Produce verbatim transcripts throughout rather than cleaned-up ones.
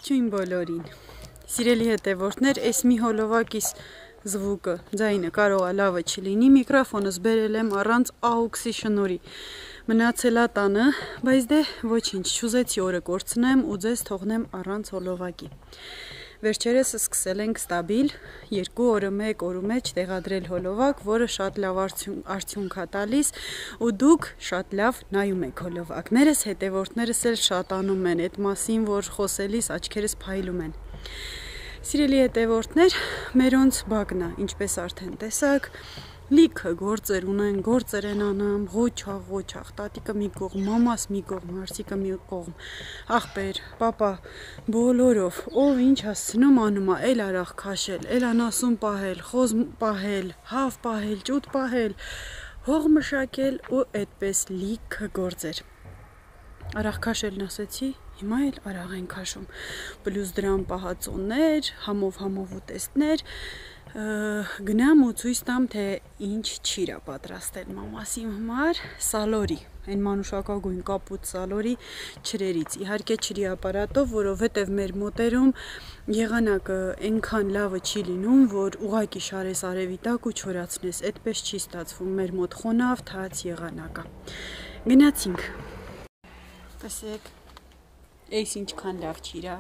Ողջույն բոլորին։ Սիրելի հետևորդներ, այս մի հոլովակիս զվուկը, ձայնը կարող է լավը չլինի, միկրոֆոնս բերել եմ առանց aux-ի շնորհի։ Մնացել է տանը, բայց դե ոչինչ, չուզեցի օրը կորցնեմ ու ձեզ թողնեմ առանց հոլովակի։ Վերջերս սկսել ենք ստաբիլ երկու օրը մեկ օրու մեջ տեղադրել հոլովակ, որը շատ լավ արդյունք է տալիս ու դուք շատ լավ նայում եք հոլովակներս, հետևորդներս էլ շատ անում են այդ մասին, որ խոսելիս աչքերս փայլում են։ Սիրելի հետևորդներ, մերոնց բակն է, ինչպես արդեն տեսաք, լիքը գործեր ունեն, գործեր են անում, ղոչաղ, ղոչաղ, տատիկը մի կողմ, մամաս մի կողմ, հարսիկը մի կողմ, աղբեր, պապա, բոլորով, ով ինչ հասցնում անում է, էլ արաղ քաշել, էլ անասուն պահել, խոզ պահել, հավ պահել, ճուտ պահել, հող մշակել ու այդպես լիքը գործեր։ Արաղ քաշելն ասեցի, հիմա էլ արաղ են քաշում, պլյուս դրան պահածոներ, համով համով ուտեստներ, գնամ ու ցույց տամ, թե ինչ չիրա պատրաստել մամասի համար, սալորի, այն մանուշակագույն կապուտ սալորի չրերից, իհարկե չրի ապարատով, որովհետև մեր մոտերում եղանակը այնքան լավը չի լինում, որ ուղակի շարես արևի տակ ու չորացնես, այդպես չի ստացվում, մեր մոտ խոնավ թաց եղանակը։ Գնացինք։ Տեսեք, այս ինչքան լավ չիրա։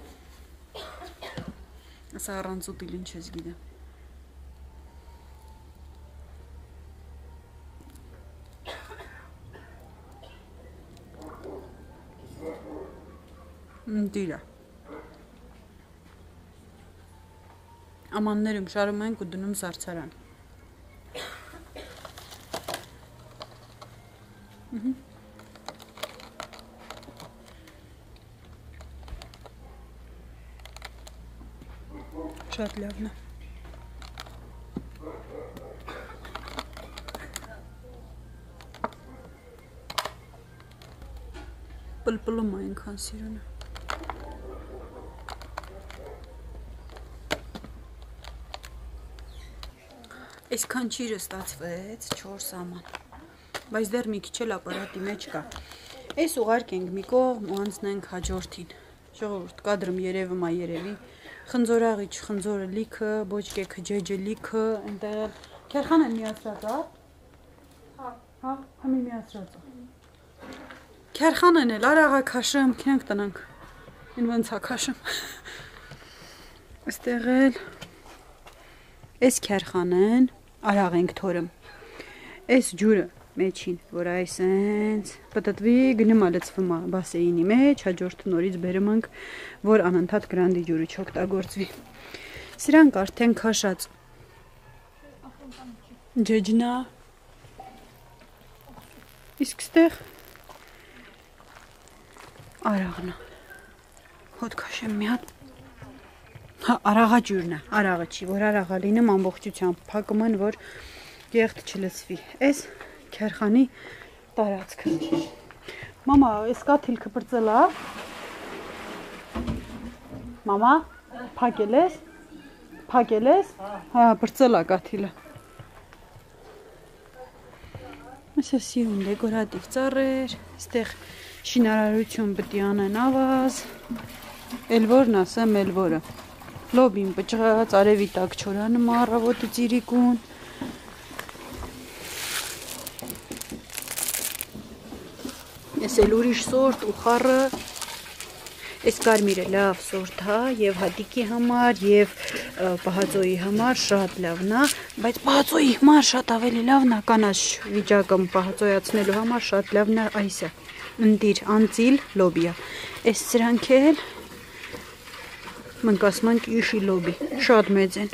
Ասա առանց ուտիլ ինչ ես գիտեմ։ Դիրա։ Ամաններում շարում ենք ու դնում սարցարան։ Շատ լավն է։ Պլպլում է այնքան սիրունը։ Այսքան չիրը ստացվեց չորս աման, բայց դեռ մի քիչ էլ ապարատի մեջ կա։ Այս ուղարկենք մի կողմ ու անցնենք հաջորդին։ Ժողովուրդ, կադրում երևում է երևի։ Խնձորաղի չխնձորը լիքը, բոճկե քջեջը լիքը, այնտեղ քերխան են միացրած, հա։ Հա, հա, համի միացրած։ Քերխան են էլ արաղա քաշում, քնենք տնանք։ Ին ոնց է քաշում։ Այստեղ էլ այս քերխան են, արաղ ենք թորում։ Այս ջուրը մեջին, որ այս ենք պտտվի գնում ալեցվում է բասեինի մեջ, հաջորդ նորից բերում ենք, որ անընդհատ գրանդի ջուրը չօգտագործվի։ Սրանք արդեն քաշած ջեջնա։ Իսկ ստեղ արաղն է։ Հոտ քաշեմ մի հատ։ Հա, արաղա ջուրն է, արաղը չի, որ արաղա լինում ամբողջությամբ, փակում են, որ եղտ չլցվի։ Այս քերխանի տարածքը։ Մամա, այս կաթիլքը բրծել է։ Մամա, փակել ես։ Փակել ես։ Հա, բրծել է կաթիլը։ Այսա սիրուն դեկորատիվ ծառեր, այստեղ շինարարություն պետք է անեն ավազ։ Էլ որն ասեմ, էլ որը։ Լոբին բջղած, արևի տակ չորանում է առավոտը ծիրիկուն։ Ես էլ ուրիշ սորտ ու խառը, այս կարմիրը լավ սորտ է, և հատիկի համար, և պահածոյի համար շատ լավն է, բայց պահածոյի համար շատ ավելի լավն է, կանաչ վիճակը պահածոյացնելու համար շատ լավն է այսը, ընտիր, անծիլ, լոբիա, այս սրանք էլ մենք ասում ենք իշի լոբի, շատ մեծ են։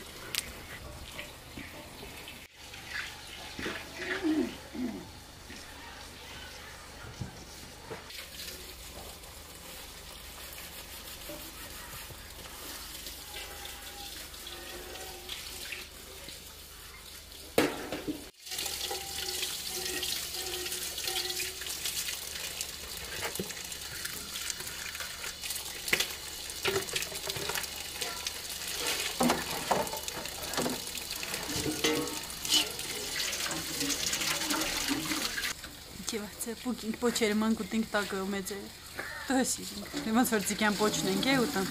Պուկինք պոչերը մանք ուտինք տակը մեծ է։ Տո ես իրենք, ոնց որ ձիկյան պոչն ենք է ուտան։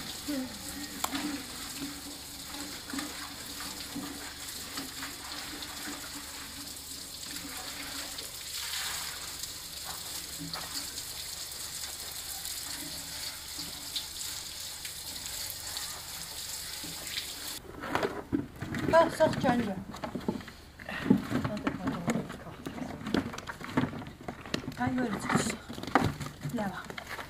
Բա, սաղ ճանջա։ Այո, երցուս, լավա։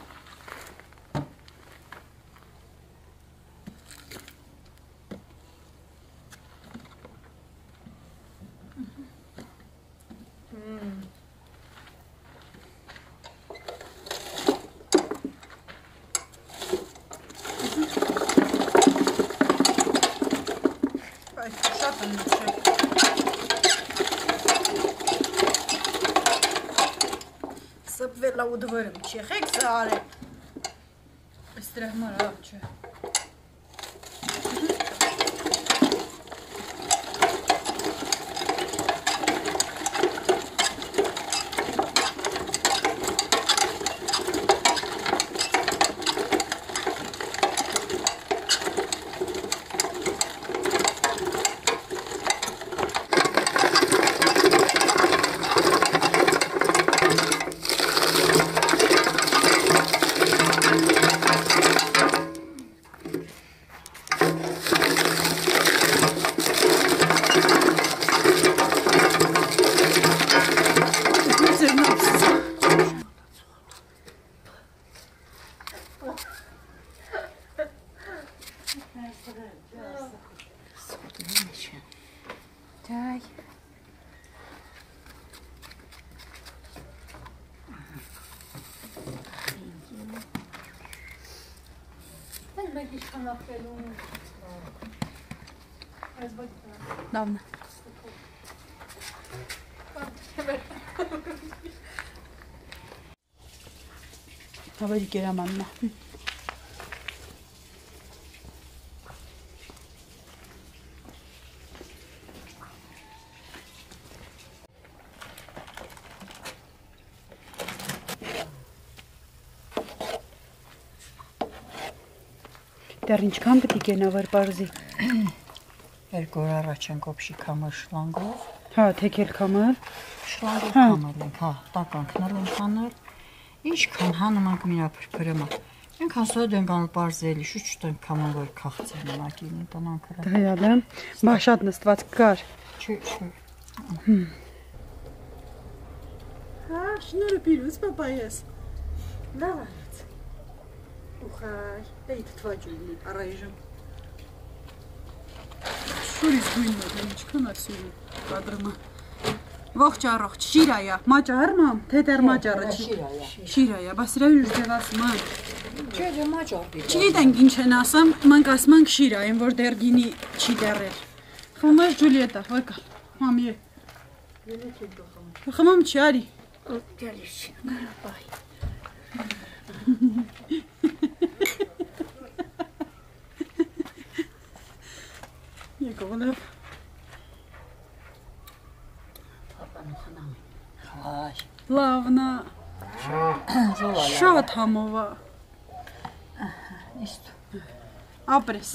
Սպվել ու դվերում չեղեք սարը։ Ստրեղ մարավ չէ։ Çay. Ben belki şu an affedin. Давно. Հավերի կերամանն է։ Դեռ ինչքան պետք է գնա վար պարզի։ Երկու օր առաջ ենք օբշի կամար շլանգով։ Հա, թեքել կամար։ Շլանգով կամար ենք, հա, տականքնել ենք անել։ Ինչքան հանում ենք միրա փրփրեմա։ Մենք հասոդ ենք անում պարզելի, շուտ ենք կամար որ քաղցեն նակին տնանքրը։ Դայալը, բա շատ նստված կար։ Չէ, չէ։ Հա, շնորհը պիրուս պապայես։ Լավ։ Ուխայ, դեիթ թվաճույնի, առայժմ։ Շուրիս գույնն է, ինչքան ասյուրի, բադրմա։ Ողջ առողջ, շիրայա, մաճար մամ, թե դեր մաճարը չի։ Շիրայա, բա սրա յուր ձևաս ման։ Չէ, դե մաճար դի։ Չգիտենք ինչ են ասամ, մանք ասում ենք շիրայեն, որ դեր գինի չի դեռել։ Խմես Ջուլիետա, վկա, մամի է։ Խմամ չի, արի։ Գալիս չի, բայ։ Եկողնավ։ Այ, Լավնա, շատ համովա։ Իսկ Ապրես։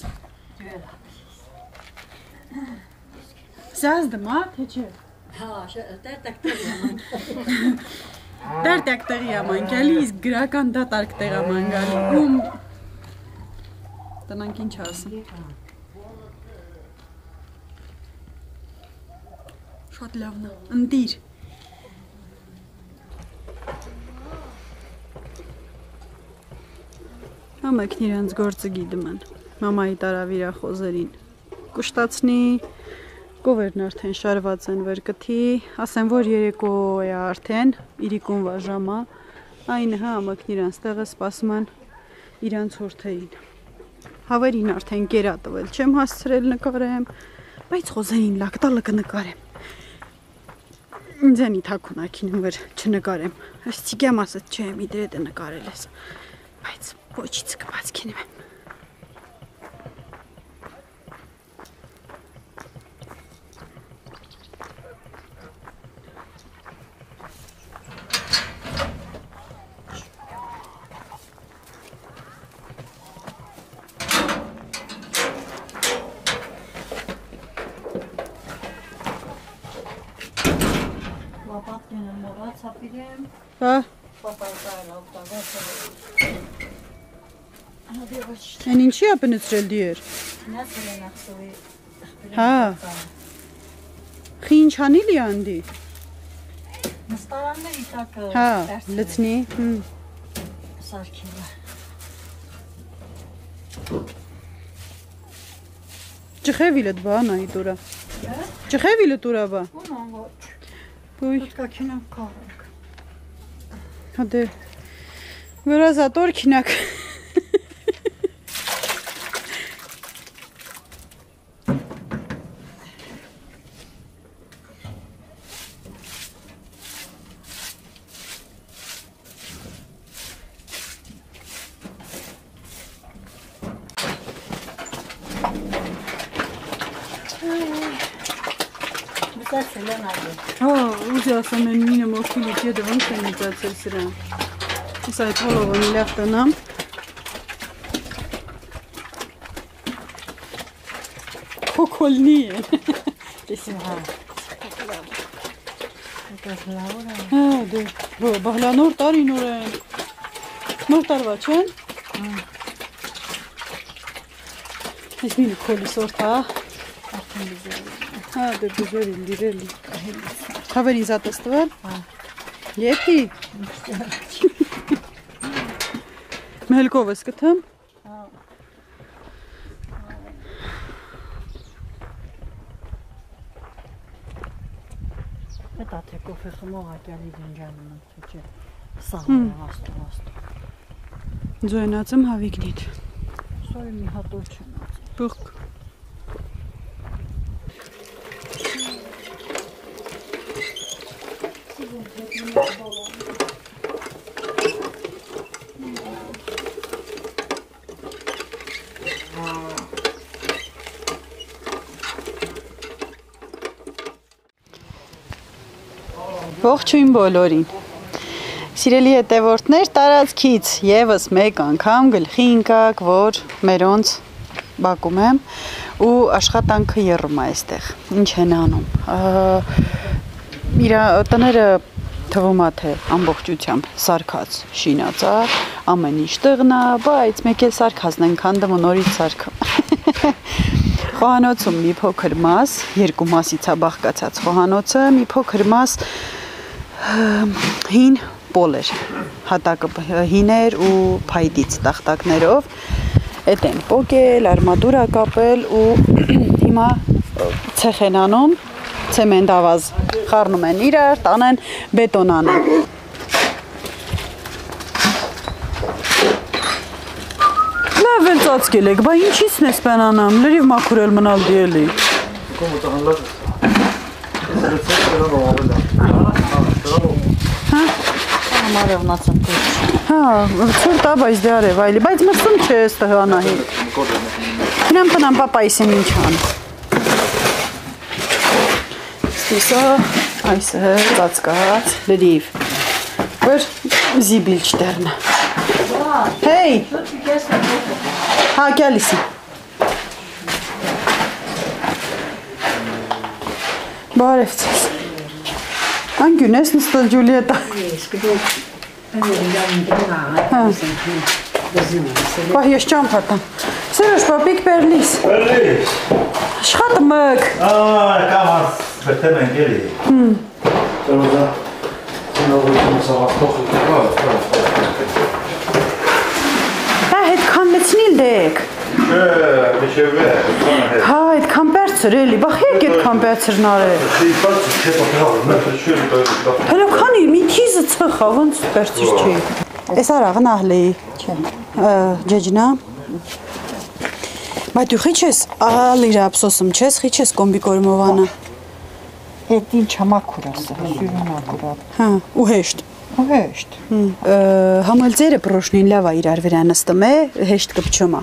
Սյազ դմա, թե չէ։ հա, տերտակտերի ամանք։ Տերտակ տեղի ամանք, ալի իսկ գրական դատարկ տեղ ամանք ալի, ում տնանք ինչ ասում։ Շատ լավն է, ընդիր։ Համակն իրանց գործը գիդում են, մամայի տարավ իրա խոզերին, կուշտացնի, կովերն արդեն շարված են վերկթի, ասեմ, որ երեկո է արդեն, իրիկուն վաժամա, այն հա համակն իրանց տեղը սպասում են իրանց հորդեին։ Հավերին արդեն կերա տվել, չեմ հասցրել նկարեմ, բայց խոզերին լակտալը կնկարեմ։ Ինձ անի թակունակին վեր չնկարեմ, այս ծիկյամ ասած չեմ իդրետ է նկարել ես, բայց ոչից կպած կինեմ եմ։ Դենը մոռացա պիրեմ, Հա, պապայի կարել օգտագործել։ այն ինչի է բնեցրել դիեր։ Նացել են ախսովի։ Հա։ Խի ինչ անիլի անդի։ Նստարանների տակը Հա, լցնի։ հմ։ Սարքելը։ Ջխևիլը դբա նայի տուրա։ Ջխևիլը տուրա բա։ Ոնան ոչ։ Ոյ, Պետքա քինակ կարենք։ հադե։ Վրազատոր քինակ։ Մտածել են այլ։ Հա, ուզի ասեմ են մինը մոքիլի ջեդը ոնց է մտածել սրան։ Իս այդ հոլովը մի լավ տնամ։ Կոկոլնի է։ Տեսի Հա։ Դա լավորա։ Հա, դե, բո, բահլանոր տարի նոր են։ Նոր տարվա չեն։ Ես մինը կոլի սորտ հա։ Հա, դե բուժերի լիրելի։ Հավերին զատստվել։ Հա։ Եթի։ Մելկով ես կթեմ։ Հա։ Դա թե կոֆե խմողա կյալի դնջանում եմ, թե չէ։ Սաղում եմ աստու աստու։ Ձոյնացım հավիգնիտ։ Սորի մի հատոր չեմ ացել։ Բուղք։ Ողջույն բոլորին։ Սիրելի հետևորդներ, տարածքից եւս մեկ անգամ գլխի ընկակ, որ մերոնց բակում եմ ու աշխատանքը երում է այստեղ։ Ինչ են անում։ Իրա տները թվում է թե ամբողջությամբ սարքած, շինած է, ամեն ինչ տեղն է, բայց մեկ էլ սարքածն են քանդում ու նորից սարքում։ Խոհանոցում մի փոքր մաս, երկու մասից է բաղկացած խոհանոցը, մի փոքր մաս հին պոլ էր, հատակը հին էր ու փայտից տախտակներով, էդ են պոկել, արմատուրա կապել ու հիմա ցեխ են անում, ցեմենտավազ խառնում են իրար, տանեն բետոն անեն։ Լավ էլ ծածկել եք, բա ինչի՞ցն ես պեն անամ, լրիվ մաքուր էլ մնալ դիելի։ Համարևնացեմ թե։ Հա, ցուրտ է, բայց դե արև այլի, բայց մրսում չէ ստեղ անահի։ Գնամ տնամ պապայիսին ինչ ան։ Ստիսա, այսը ծածկած, լրիվ, որ զիբիլ չտեղնը։ Հեյ, հա, կյալիսի։ Բարև ծես։ Անգյուն ես նստել Ջուլիետա։ Բա ես ճամփատամ։ Սերոշ պապիկ պերլիս։ Պերլիս։ Աշխատը մըկ։ Ահա, կամաս, բերտեմ ենք էլի։ Հմ։ Տերոզա, սինողություն սավախտող եկվա։ Հա, հետքան մեծնիլ դեք։ Չէ, միշև է, Հա, հետքան բերցր էլի, բախ եկ հետքան բերցրն արել։ Շիպած չէ պատրավ, մերտը չէ դա։ Հելոքանի մի թիզը ծխա, ոնց բերցր չի։ Էս արաղն ահլեի։ Չեմ։ Ջեջնա։ Բայց դու խիչ ես, ալիրա ափսոսում չես, խիչ ես կոմբի կորմովանը։ Էդ ինչ համակուր ասա, սյուրուն ակուրատ։ Հա, ու հեշտ։ Ու հեշտ։ Համալձերը պրոշնին լավ է իրար վրա նստում է, հեշտ կպչում է։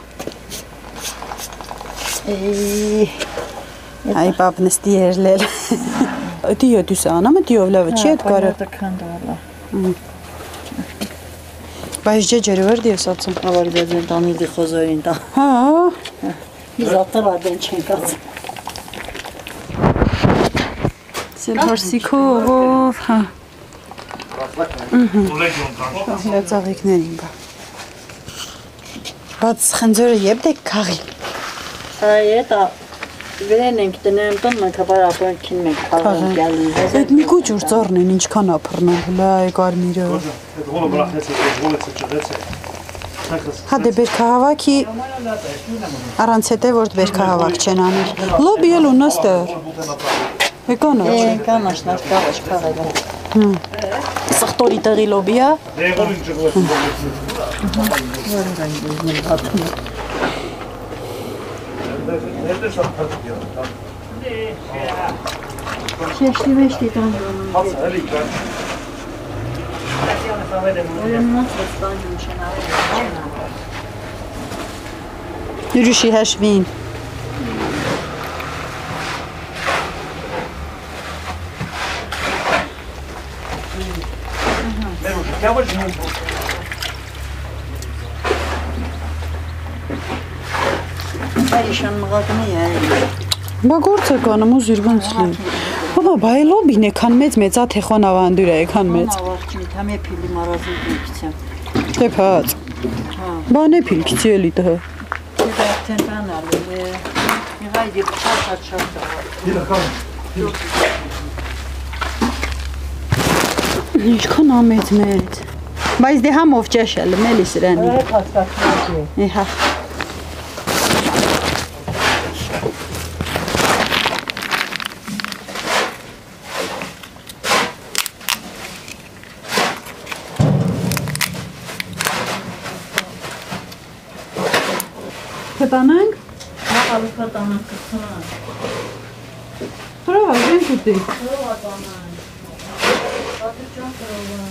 Այ պապ նստի երլել։ Դիո դուսը անամ, դիով լավը չի էդ կարը։ Դա քանդալա։ Բայց ջեջերը վեր դի ես ացում։ Ավարի դեն տանիլի խոզորին տա։ Հա, Իզատավա դեն չենք ացում։ սել հարսիքով, հա։ Հա ծաղիկներին բա։ Բայց խնձորը եբ դեք քաղի։ Այ դա վերեն ենք տնեմ տոն մակաբար ապրանքին մեկ քաղան գալու։ Այդ մի քուչ ուր ծառնին ինչքան ապրնալ լայ կարմիրը։ Հա դե բերքահավաքի առանց հետե որ բերքահավաք չեն անել։ Լոբի էլ ունաստեր։ Եկան աչ։ Եկան աշնար կավաշ քաղել։ Սխտորի տեղի լոբիա։ Քեշտի վեշտի տան։ Յուրիշի հաշվին։ Այշան մղակնի է։ Բա գործ է կանում ու զիրվանց լին։ Բաբա բայ լոբին է քան մեծ մեծա թե խոնավանդուր է քան մեծ։ Ավարտի թամե փիլի մարազի դիքցեմ։ Թեփած։ Բանե փիլքիցի էլի տհ։ Դերտեն բանալ է։ Իղայ դիք չած չած։ Ինչքան ամեծ մեծ։ Բայց դե համով ճաշել մելի սրանի։ Է փաստակնացի։ Իհա։ Կտանանք։ Հաղալու կտանանք կտանանք։ Հրավա, ժեն կուտի։ Հրավա տանանք։ Ատի ճան հրավա։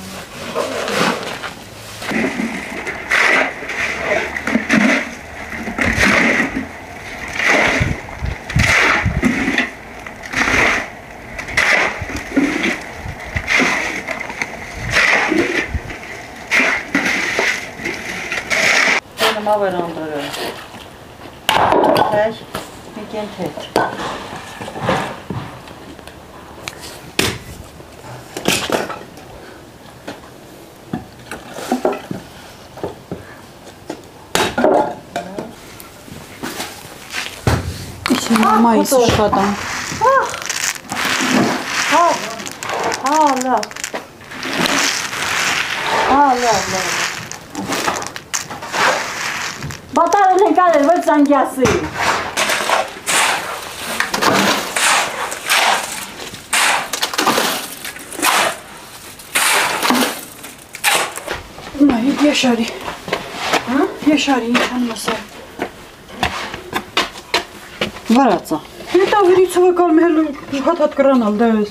Տենը մավեր անդրը։ Թեշ, միկեն թեչ։ Մայիս աշխատանք։ Հա, հա, լավ։ Հա, լավ, լավ։ Բատարել ենք արել, ոչ զանգյասի։ Նայիդ եշարի։ Եշարի ինչան մսել։ Վարացա։ Հետա վիրիցովը կալմ հելու հատ-հատ կրանալ դայես։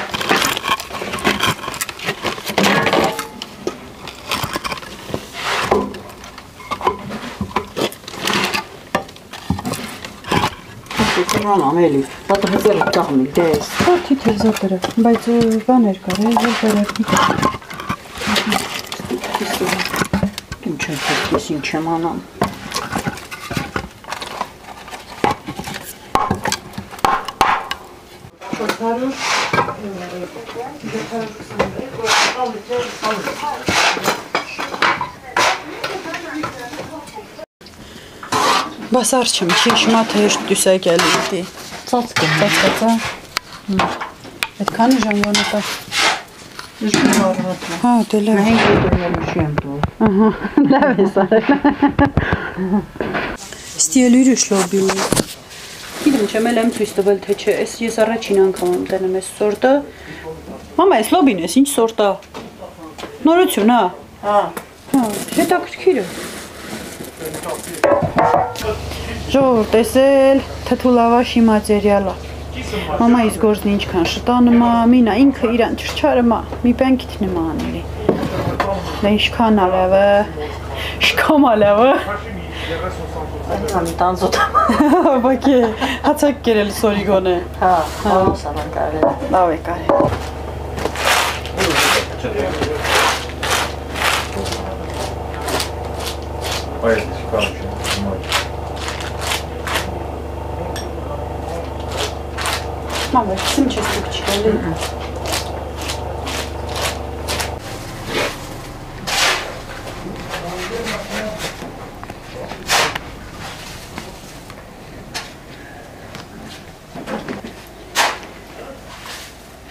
Կրանամ էլի, բատը հզերը կաղմիլ, դես։ Հորդի թերզոտերը, բայց բաներ կար է, որ բերակնի։ Ինչ են թերքես ինչ եմ անամ։ Բասար չմ, չիշմա թե հեշտ դյուսայք էլի իդի։ Ծացկ եմ։ Ծացկացա։ Այդ կանի ժամանատա։ Իշկի մարվատվա։ Հա, դե լավ։ Մենք եդրնելու շիեմ դու։ Ահա, լավ ես արել։ Ստի էլ ուրիշ լոբիլ է։ Գիտեմ չեմ էլ եմ ցույց տվել թե չէ, ես ես առաջին անգամ եմ տենում այս սորտը։ Մամա, այս լոբին ես, ինչ սորտ է։ Նորություն, հա։ Հա։ Հա, հետաքրքիր է։ Ժողովուրդ, տեսել թթու լավաշի մատերիալը։ Մամայիս գործն ինչքան շտանում է, մինա ինքը իրան չրչարում է, մի պենքիթ նմա անելի։ Դա ինչքան ալավը, շքամ ալավը։ Այնքան տանձոտ։ Բակի, հացակ կերել սորիգոն է։ Հա, հալոս ավան կարել։ Լավ է կարել։ Բայց չկամ չեմ։ Մամա, սիմ չես դուք չկալի։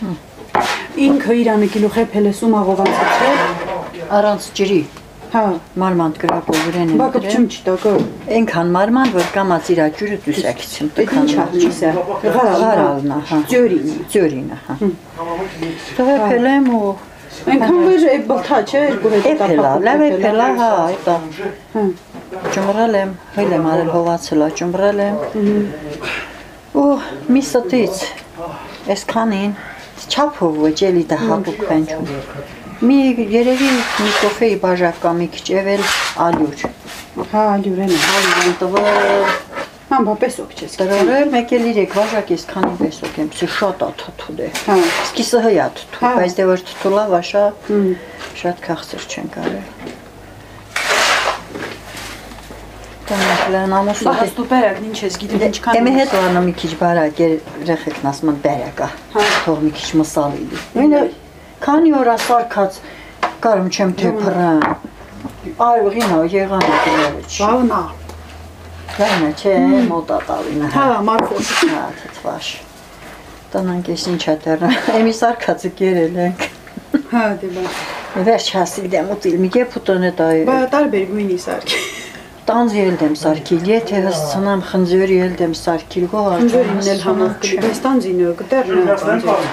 Ինքը իրանը կիլո խեփել է սումաղով անցացրել։ Առանց ջրի։ Հա, Մարմանդ գրակով վրեն եմ բա կպչում չի տակը։ Այնքան մարմանդ, որ կամած իրա ջուրը դուսակիցում Այդ ինչ աղնիսը։ Հարալնա, հա։ Ջորին։ Ջուրինը, հա։ Տղեփել եմ ու Այնքան վեր է բլթա չէ, երկու հետ էփելա, լավ էփելա, հա, այդա։ Հա։ Ջմրել եմ, հել եմ արել հովացելա, ջմրել եմ։ Ու մի ստից, այսքանին, չափով ոչ էլի դա հատուկ փնչում։ Մի երևի մի կոֆեի բաժակ կամ մի քիչ էվել ալյուր։ Հա, ալյուրեն է։ Ալյուրն տվել, Համ բա պես օք չես։ տրորել, մեկ էլ իրեք բաժակ այսքանի պես օք եմ, սի շատ աթաթուլ է։ Հա։ Սկիսը հյա թթու, Հա։ բայց դե որ թթուլա վաշա, Հմ։ շատ քաղցր չեն կարել։ Տանքլան ամուսնու Բա ստու բերակ ինչ ես գիտի ինչքան։ Էմե հետ ուրանը մի քիչ բարակ էր երեխեքն ասում են բերակա։ Հա։ Թող մի քիչ մսալ իլի։ Մենը քանի օր ասարկած կարում չեմ թե փռան։ Արվղինա եղանը դրավիչ։ Բավնա։ Լայնա չէ, մոտա տալինը։ Հա, մարկոս։ Հա, թվաշ։ Տնանք ես ինչա դեռ։ Էմի սարկածը կերել ենք։ Հա, դե բա։ Վերջ հասիլ դեմ ուտիլ մի կեփ ուտոնե տայ։ Բա տարբեր գույնի սարքի։ Տանձ ելդեմ սարքիլ, եթե հսցնամ խնձորի ելդեմ սարքիլ գոհ Ջորին էլ համակլի, բայց տանձինը կտերն է։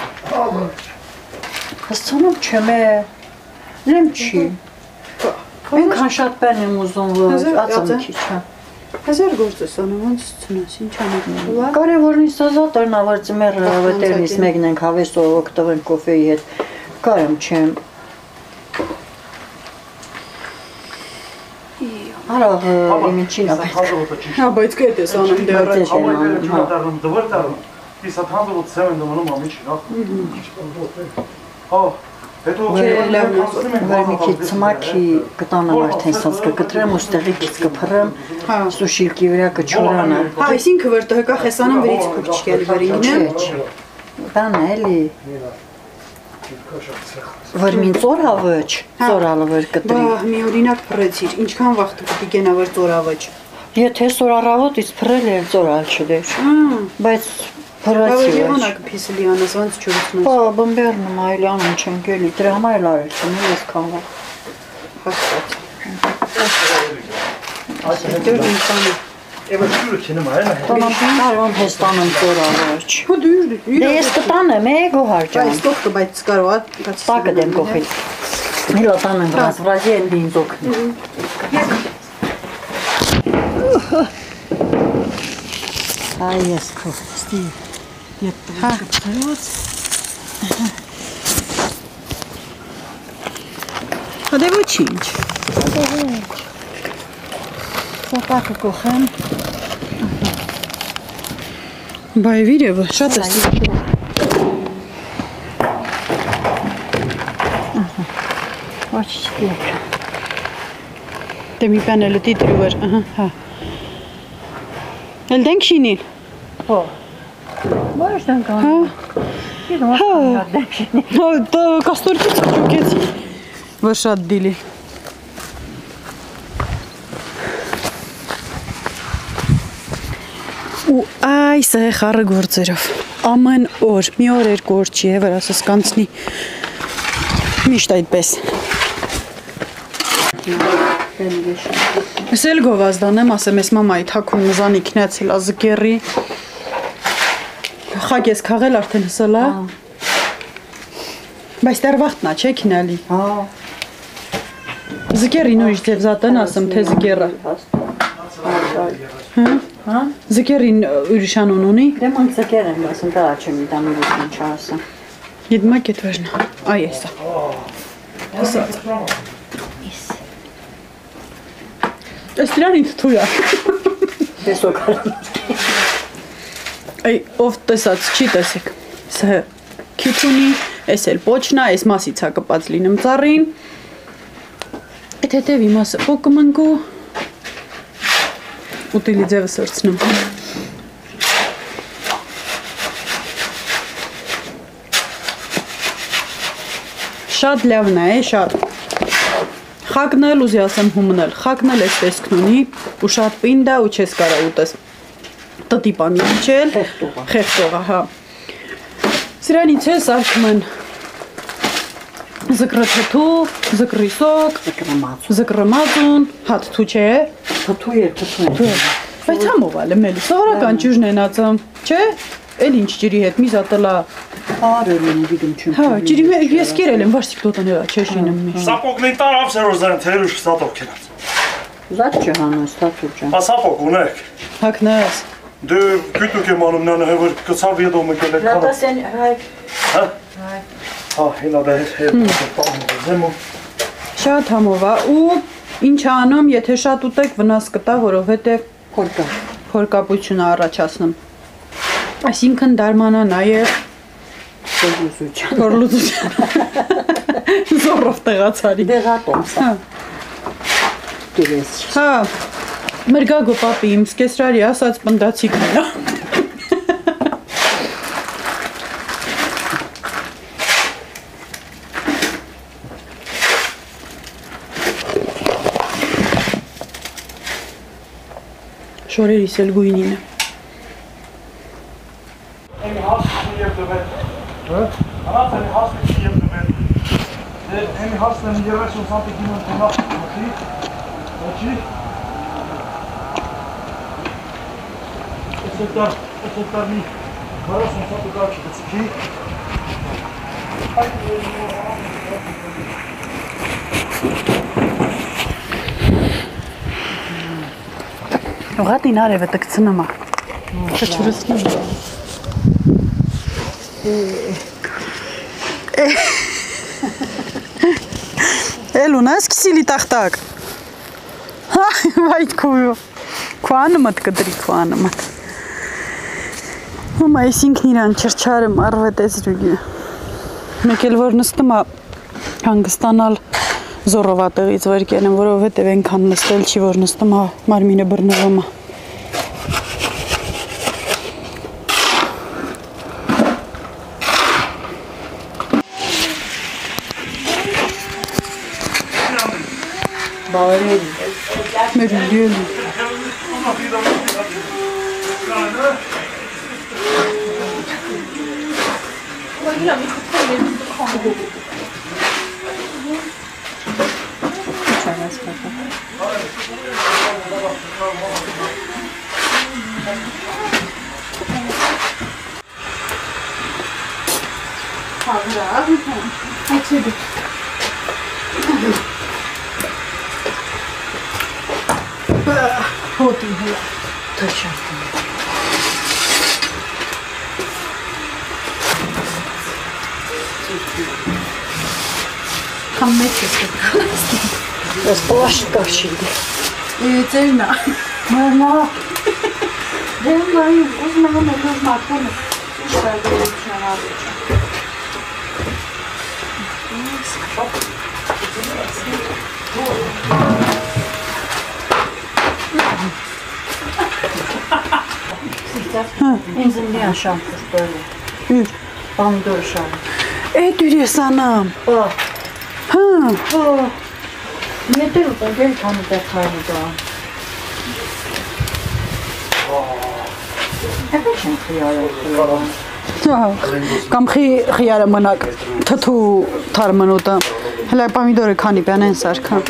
Հսցնամ չեմ է, լեմ չի։ Այնքան շատ բան եմ ուզում, որ ածամ քիչ, հա։ Հազար գործս անում, ոնց ցնաս, ինչ անենք։ Կարևորն իսկ ազատ դառնավար ծմերը վետերնից մեկն ենք հավեսով օգտվենք կոֆեի հետ։ Կարեմ չեմ։ Արավ իմիջին ապետ։ Հա, բայց կետ ես անում դե առաջ։ Դվեր դառնում։ Իսկ հանդը որ ցեմ են դնում ամիջ նախ։ Հա, հետո Վեր մի քիչ ծմակի կտանամ արդեն սած կգտրեմ ու ստեղի քիչ կփռեմ, սուշիլկի վրա կչորանա։ Հա, այսինքն որ տհկա խեսանան վերից փոք չկելի վերինգնը։ Բան էլի։ Որ մին ծորավոչ, ծորալը որ կտրի։ Բա մի օրինակ փռեցիր, ինչքան վաղ դու գնա որ ծորավոչ։ Եթե սորարավոտից փռել էր ծորալ չդեր։ Բայց փռացի։ Բա եղանակը փիսելի անաս ոնց չուծնես։ Բա բմբերնում այլ անում չեմ գելի, դրա համար էլ արել չեմ, ես կանվա։ Հաստատ։ Դեռ ինքանը։ Եվ ջուրը չնեմ այլն է։ Տարվան հեստանում ծորավոչ։ Հո դու Դե ես կտանեմ, է գոհար ջան։ Այս տոկը բայց կարող է։ Տակը դեմ կողել։ Միլո տանեմ վրազ, վրազի են դին զոք։ Այ ես քո ստի ետ տվեց։ Հա դե ոչինչ։ Սապակը կողեմ։ Բայ վիրևը շատ է։ Ոչ չկեք։ Դե մի բան էլ դի դրուր, ահա, հա։ Էլ դենք շինիլ։ Հո։ Ոչ դենք ան։ Հա։ Իդո դենք շինիլ։ Հա, դա կաստորից ճուկեցի։ Որ շատ դիլի։ Ու այս է խառը գործերով։ Ամեն օր, մի օր երկու օր չի է, որ ասես կանցնի միշտ այդպես։ Ես էլ գովազդան եմ, ասեմ, ես մամայի թաքուն մզանի քնացել ազգերի։ Խակ ես քաղել արդեն հսելա։ Բայց դեռ վաղտնա չէ քնալի։ Հա։ Զգերին ուրիշ ձև զատեն ասեմ, թե զգերը։ Հա։ Զգերին ուրիշ անուն ունի։ Դե մանք զգեր եմ ասում, դա չեմ իդամ ուրիշ ինչ ասեմ։ Եդմա կետ վերնա։ Այ էսա։ Հսած։ Ես դրան ինձ թույա։ Տեսոք արամ։ Այ ով տեսած չի տեսեք։ Սա քիչ ունի, էս էլ պոչնա, էս մասից հա կպած լինում ծառին։ Այդ հետևի մասը փոքը մնկու։ Ուտիլի ձևը սրցնում։ Շատ լավն է, շատ։ Խակն էլ ուզի ասեմ հումնել, խակն էլ էս տեսքն ունի, ու շատ պինդա ու չես կարա ուտես։ Տտի պանի իջել, խեղտողա, հա։ Սրանից է սարքում են զկրթթու, զկրիսոկ, զկրմածուն, հատ թու չէ։ Թթու է, թթու է։ Բայց համով ալ եմ էլի, սովորական ջուրն են ածում, չէ։ Էլ ինչ ջրի հետ մի զատելա։ Արել են դիգում չեմ։ Հա, ջրի մեջ ես կերել եմ, վարսիկ դոտաներա, չեշինը մի։ Սապոկնի տարավ Սերոզան թերուշ սատոկ կերած։ Զատ չհանոց, տատուր ջան։ Սապոկ ունեք։ Հակնես։ Դե քյութուկ եմ անում նանը հեվր կցավ յետոմը կելեք կանա։ Լատասեն հայ։ Հա։ Հայ։ Հա, հենա դե հեվր։ Շատ համով է ու ինչ անում, եթե շատ ուտեք վնաս կտա, որովհետև Խորկա։ փորկապություն է առաջացնում։ Այսինքն դարմանա նաև Գորլուզուչան։ Գորլուզուչան։ Զորով տեղացարի։ Դեղատոմ սա։ Դուրես։ Հա, մեր գագո պապի իմ սկեսրարի ասած պնդացիքն է։ Շորերիս էլ գույնին է։ Emi hastası yerde ben. Hı? Anlatın hastası yerde ben. Emi hastanın yerleşim sanki kimin konak tutması. Peki. Esetler, esetler mi? Karasın sanki karşı kısıki. Ուղղատին արևը տկցնում է։ Չչուրացնում է։ Էլ ունես քսիլի տախտակ։ Հա, վայդ քույո։ Քուանը մտ կդրի քուանը մտ։ Ոմա այսինքն իրան չրչարը մարվետեցրուգի։ Մեկ էլ որ նստում է հանգստանալ զորովա տեղից վարկեն եմ, որովհետև ենքան նստել չի, որ նստում է մարմինը բրնվում է։ Բարերի։ Մեր յուլի։ Հոտին հլա։ Թշան։ Կամ մեծ ես կտկալ։ Ես պլաշտ կարչիլի։ Ծերնա։ Մերնա։ Դեմ նայի, ուզմ եմ եմ եմ մատկոն է։ Ինչ բարգերության առիճը։ Ինձ եմ միան շամպուր տորի։ Յուր։ Պամիդոր շամ։ Է դուր ես անամ։ Ա։ Հա։ Ա։ Նետեր ուտա գել քանի դեր խայնի դա։ Հետո չեմ խիարել։ Կամ խիարը մնակ թթու թարմնուտը։ Հլա պամիդորը քանի բան են սարքան։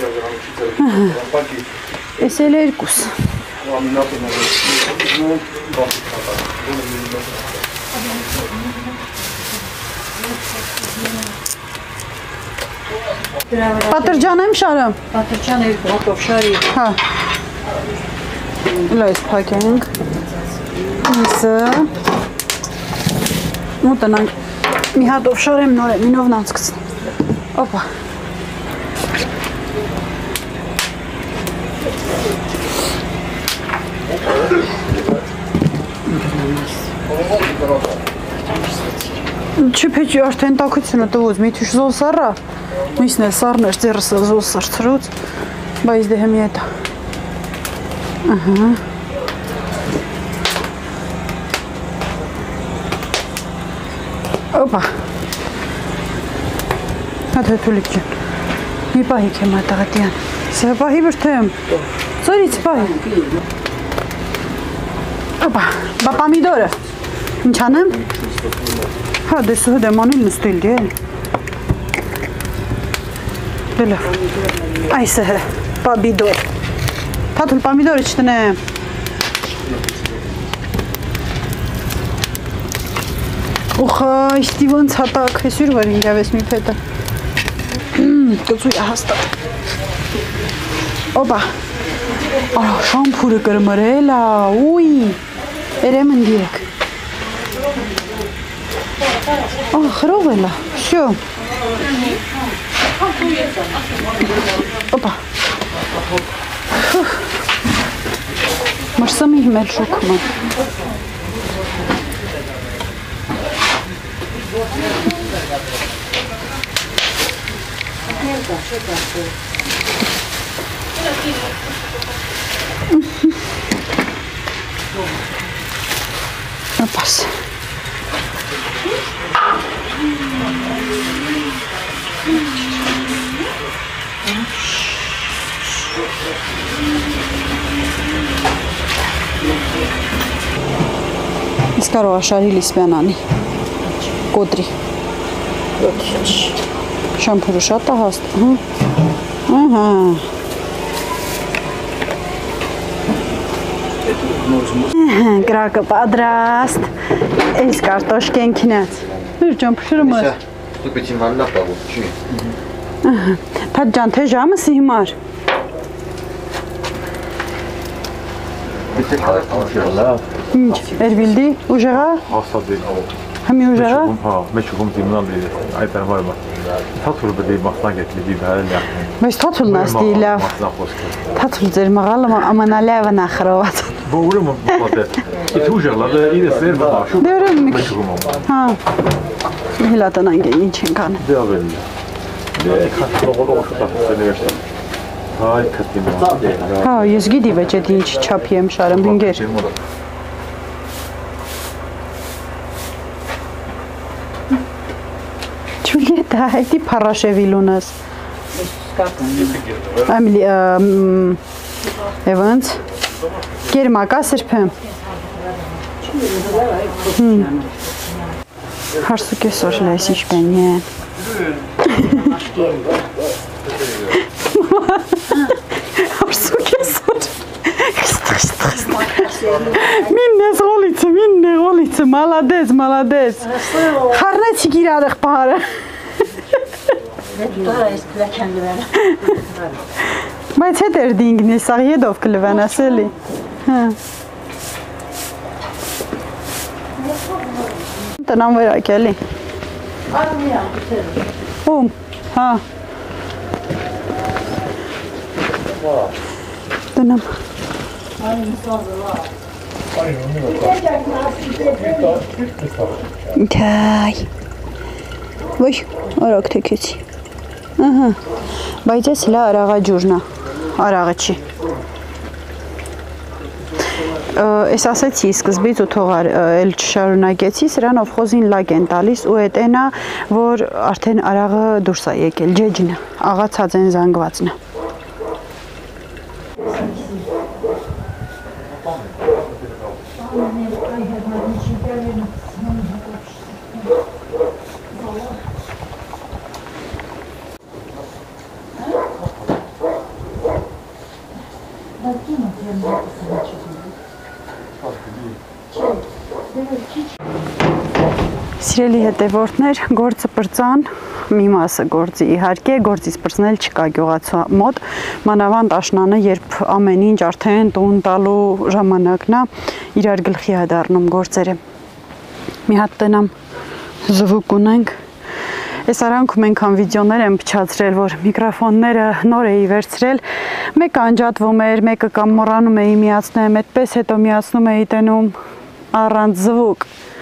Ես էլ երկուս։ Պատրջան եմ շարը։ Պատրջան երկու հատով շարի։ Հա։ Լա ես պակենք։ Իսը։ Ու տնանք մի հատով շարեմ նոր է, մինով նանցկցն։ Օպա։ Չպեչի արդեն տակությունը տվոց, մի թուշ զոլ սարրա, միսն է սարն էր ձերս զոլ սարցրուց, բայց դե հեմի էտա։ Ահա։ Օպա։ Հատ հետուլիկ ջան, մի պահիք եմ ատաղատյան, սա պահի բրթեմ, ծորից պահի։ Օպա, բա պամիդորը, ինչ անեմ։ Հա, դες հդեմ անիլ նստել դի էլ։ Դելավ։ Այսը հը, պամիդոր։ Թաթուլ պամիդորը չտնեմ։ Ուխա, իստի ոնց հատակ, հեսյուր վար ինգավ ես մի պետը։ Կծույը հաստատ։ Օպա։ Շամփուրը կրմրել է, ուի, երեմ ընդիրեք։ Խրով էլ է, շո։ Օպա։ Մրսամի հիմել շոքում է։ Опас. Ես կարող աշարի լիսպյանանի, կոտրի, շամպուրը շատ է հաստ, ահա, կրակը պատրաստ, ես կարտոշկեն կինած, վիր ճան պշրը մըր, թատ ճան թե ժամը սի հիմար, ինչ, երվիլդի, ուժեղա, հմի ուժեղա, մեջուգում դիմնան դի, այդ արմարմա, թաթուրը բդի մախնակ էտ լիդի բհարել յախնեն, բայց թաթուլն ասդի լավ, թաթուլ ձեր մղալը ամանալավը նախրոված, բո ուրը մոտ է, իտ ուժեղլա, դա իրես էր բաղաշու, մեջուգում ամա, հա, հիլատանանք են, ինչ են կանը, դե ավելի, դե քաշլողոլող շուտախսեն էրսան, հայ կտիմա, հա, ես գիդի վեչ էտ ինչ չապի եմ շարեմ, հինգեր, Ջուլիետա, այդի պարաշևիլունս, Ամիլի, Էվանց, գերմակա սրպեմ, հարսու կեսոր լես իշպեն են, հարսու կեսոր, միննես ղոլիցը, միննե ղոլիցը, մալադես, մալադես, խարնեցիք իր արեղ պարը, բայց հետ էր դինգն է, սաղ եդով կլվան ասելի, տնան վերակ էլի, ում, հա, տնամ, Թայ, ոյ, արակ թեքեցի, բայց ես հլա արաղա ջուրնա, արաղը չի, ես ասեցի սկզբից ու թողար էլ չշարունակեցի, սրանով խոզին լակ են տալիս ու էտ ենա, որ արդեն արաղը դուրս է եկել, ջեջնը, աղացած են զանգվածնը, Սիրելի հետևորդներ, գործը պրծան, մի մասը գործի իհարկե, գործից պրծնել չկա գյուղացու մոտ, մանավանդ աշնանը, երբ ամեն ինչ արդեն տուն տալու ժամանակն է, իրար գլխի է դառնում գործերը։ Մի հատ տնամ զվուկ ունենք, այս արանքում ենքան վիդեոներ եմ փչացրել, որ միկրոֆոնները նոր էի վերցրել, մեկը անջատվում էր, մեկը կամ մոռանում էի միացնեմ, այդպես հետո միացնում էի տենում առանց զվուկ,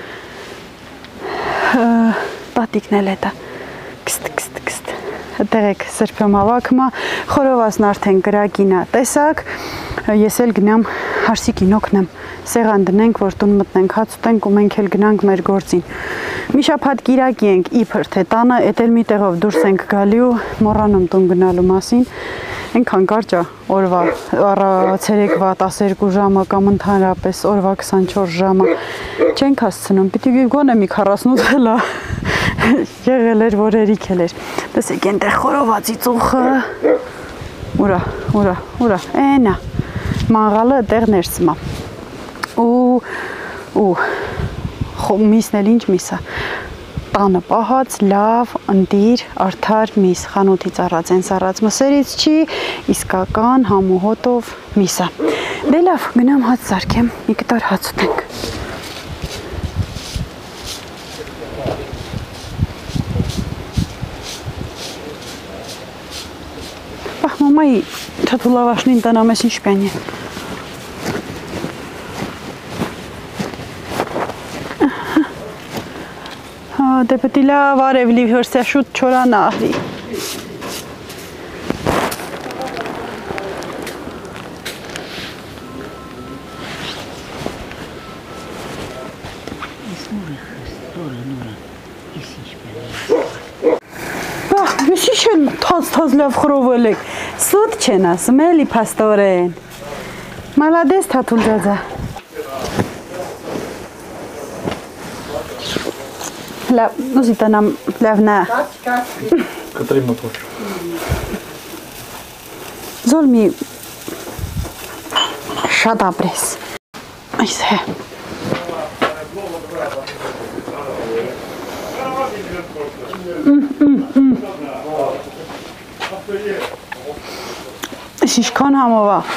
տատիկն էլ հետա, կստ, կստ, կստ, տեղեք սրպեմ ավակմա, խորովասն արդեն կրակինա տեսակ, ես էլ գնամ հարսիկին օգնեմ, սեղան դնենք, որ տուն մտնենք, հաց ուտենք ու մենք էլ գնանք մեր գործին։ Մի շաբաթ կիրակի ենք իբր թե տանը, էդ էլ մի տեղով դուրս ենք գալի ու մոռանում տուն գնալու մասին, Այնքան կարճ է օրվա ցերեկվա տասներկու ժամը կամ ընդհանրապես օրվա քսանչորս ժամը չենք հասցնում։ Պիտի գոնե մի քառասունութ լա եղել էր, որ երիքել էր։ Տեսեք այնտեղ խորովածի ծուխը։ Ուրա, ուրա, ուրա, այնա։ Մաղալը այդտեղ ներսում է։ Ու ու միսն էլ ինչ միս է։ Տանը պահած, լավ, ընտիր, արդար միս, խանութից առած, են սառած մսերից չի, իսկական համուհոտով միս է։ Դե լավ, գնամ հաց սարքեմ, մի կտոր հաց ուտենք։ Ահ, մամայի թաթուլավաշնին տնամես ինչ պյանի է։ Դե պետք է լավ արևլի հորսա շուտ չորանա ահրի։ Բեսիշ էլ թազ-թազ լավ խրովել եք, սուտ չեն ասում էլի պաստորեն։ Մալադես թաթուլ ձազա։ Լավ, ուզիտանամ լավնա։ Կտրի մոտոր։ Զոլմի շատ ապրես։ Այս է։ Շիշքան համով է։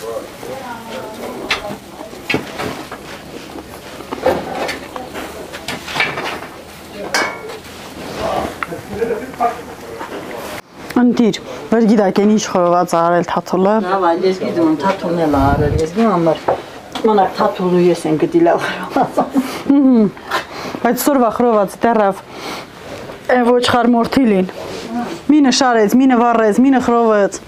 Ընտիր, վեր գիտակ են ինչ խորոված արել թաթուլը։ Լավ, այլ ես գիտում թաթուլն էլ արել, ես գիտում ամար մանակ թաթուլու ես են գտի լավ խորոված։ Բայց սորվա խորոված տերավ ոչխար մորթիլին։ Մինը շարեց, մինը վառեց, մինը խրովեց։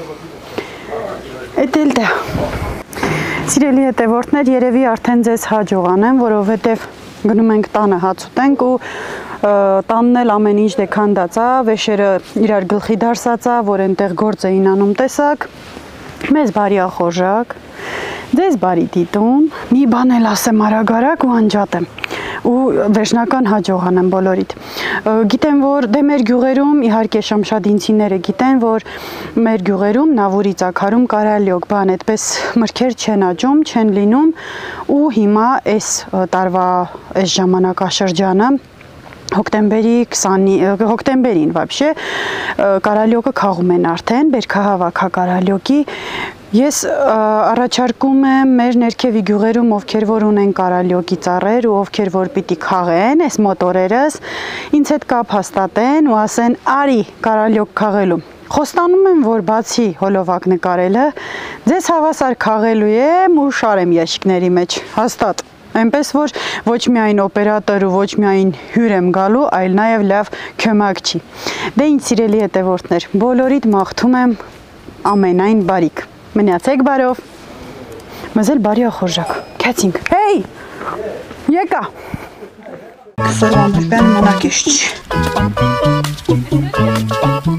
Էդ էլ դա։ Սիրելի հետևորդներ, երևի արդեն ձեզ հաջողանեմ, որովհետև գնում ենք տանը հաց ուտենք ու տանն էլ ամեն ինչ դե քանդած է, վեշերը իրար գլխի դարսած է, որ այնտեղ գործ էին անում տեսակ, մեզ բարի ախորժակ, ձեզ բարի դիտում, մի բան էլ ասեմ արագ-արագ ու անջատեմ ու վերջնական հաջողանեմ բոլորիդ։ Գիտեմ, որ դե մեր գյուղերում, իհարկե շամշադինցիները գիտեն, որ մեր գյուղերում նավուրի ծագարում կարալյոկ բան այդպես մրգեր չեն աճում, չեն լինում ու հիմա այս տարվա այս ժամանակաշրջանը հոկտեմբերի քսանին հոկտեմբերին вообще կարալյոկը քաղում են արդեն, բերքահավաք հա կարալյոկի։ Ես առաջարկում եմ մեր ներքևի գյուղերում, ովքեր որ ունեն կարալյոկի ծառեր ու ովքեր որ պիտի քաղեն այս մոտորերս, ինձ հետ կապ հաստատեն ու ասեն արի կարալյոկ քաղելու։ Խոստանում եմ, որ բացի հոլովակ նկարելը, ձեզ հավասար քաղելու եմ ու շարեմ ящикների մեջ, հաստատ։ Այնպես որ ոչ միայն օպերատոր ու ոչ միայն հյուր եմ գալու, այլ նաև լավ քյոմակ չի։ Դե ինչ սիրելի հետևորդներ, բոլորիդ մաղթում եմ ամենայն բարիք։ Մնացեք բարով։ Մեզ էլ բարի ախորժակ։ Քացինք։ Հեյ! Եկա։ Կսելանր բան մոնակիշ։